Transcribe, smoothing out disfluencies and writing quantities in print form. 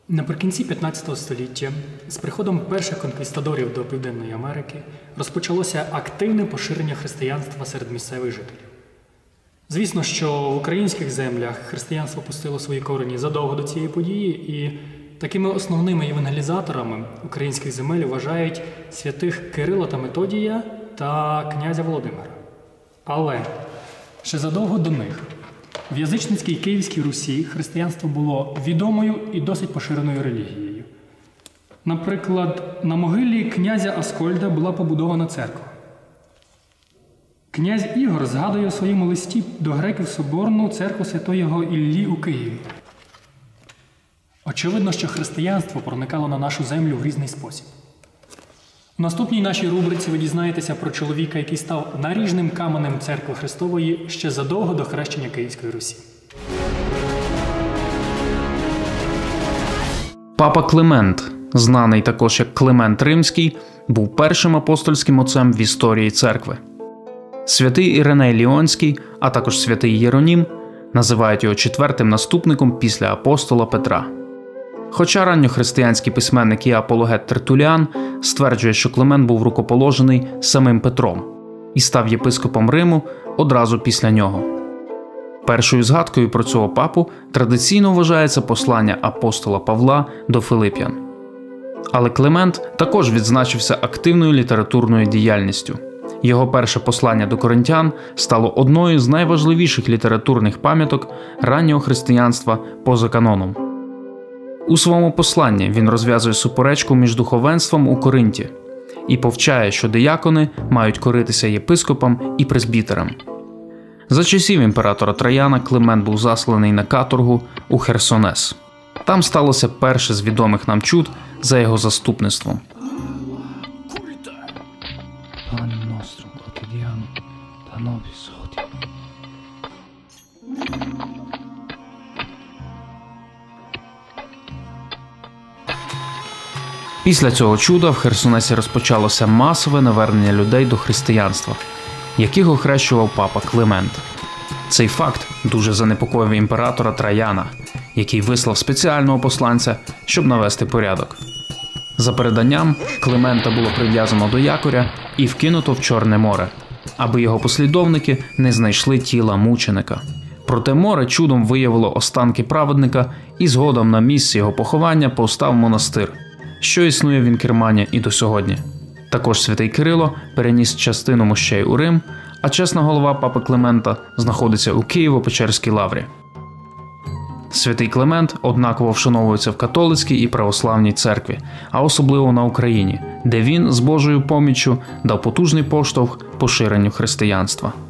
Наприкінці 15 століття з приходом перших конквістадорів до Південної Америки розпочалося активне поширення християнства серед місцевих жителів. Звісно, що в українських землях християнство пустило свої корені задовго до цієї події, і такими основними євангелізаторами українських земель вважають святих Кирила та Методія та князя Володимира. Але ще задовго до них в язичницькій Київській Русі християнство було відомою і досить поширеною релігією. Наприклад, на могилі князя Аскольда була побудована церква. Князь Ігор згадує у своєму листі до греків соборну церкву святого Іллі у Києві. Очевидно, що християнство проникало на нашу землю в різний спосіб. У наступній нашій рубриці ви дізнаєтеся про чоловіка, який став наріжним каменем церкви Христової ще задовго до хрещення Київської Русі. Папа Климент, знаний також як Климент Римський, був першим апостольським отцем в історії церкви. Святий Іриней Ліонський, а також святий Єронім, називають його четвертим наступником після апостола Петра. Хоча ранньохристиянський письменник і апологет Тертуліан стверджує, що Климент був рукоположений самим Петром і став єпископом Риму одразу після нього. Першою згадкою про цього папу традиційно вважається послання апостола Павла до Филип'ян. Але Климент також відзначився активною літературною діяльністю. Його перше послання до коринтян стало одною з найважливіших літературних пам'яток раннього християнства поза каноном. У своєму посланні він розв'язує суперечку між духовенством у Коринті і повчає, що диякони мають коритися єпископам і презбітерам. За часів імператора Траяна Климент був засланий на каторгу у Херсонес. Там сталося перше з відомих нам чуд за його заступництвом. Після цього чуда в Херсонесі розпочалося масове навернення людей до християнства, яких охрещував папа Климент. Цей факт дуже занепокоїв імператора Траяна, який вислав спеціального посланця, щоб навести порядок. За переданням, Климента було прив'язано до якоря і вкинуто в Чорне море, аби його послідовники не знайшли тіла мученика. Проте море чудом виявило останки праведника, і згодом на місці його поховання повстав монастир, що існує в Інкермані і до сьогодні. Також святий Кирило переніс частину мощей у Рим, а чесна голова папи Климента знаходиться у Києво-Печерській лаврі. Святий Климент однаково вшановується в католицькій і православній церкві, а особливо на Україні, де він з Божою поміччю дав потужний поштовх поширенню християнства.